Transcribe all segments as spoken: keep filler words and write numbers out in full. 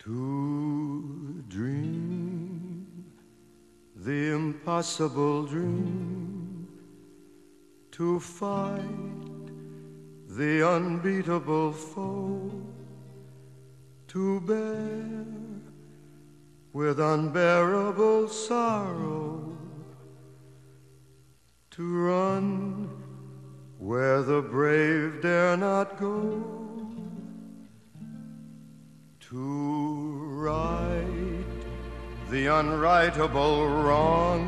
To dream the impossible dream, to fight the unbeatable foe, to bear with unbearable sorrow, to run where the brave dare not go, to right the unrightable wrong,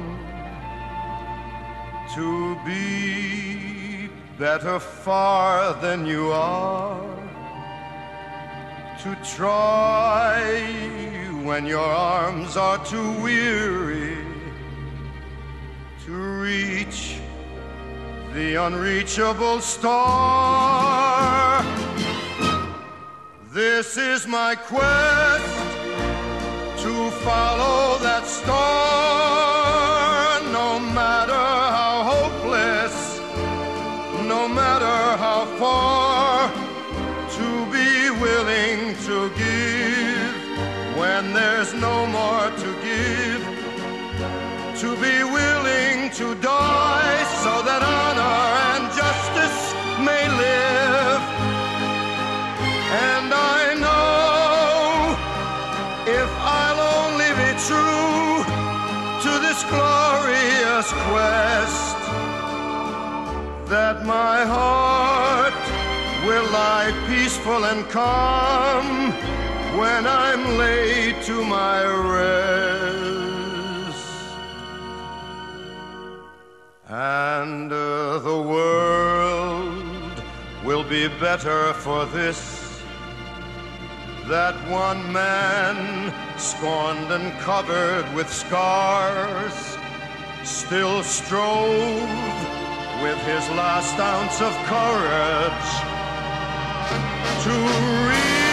to be better far than you are, to try when your arms are too weary, to reach the unreachable star. This is my quest, to follow that star, no matter how hopeless, no matter how far, to be willing to give when there's no more to give, to be willing to die so that honor and justice may live. And I know if I'll only be true to this glorious quest, that my heart will lie peaceful and calm when I'm laid to my rest. And uh, the world will be better for this, that one man, scorned and covered with scars, still strove with his last ounce of courage to reach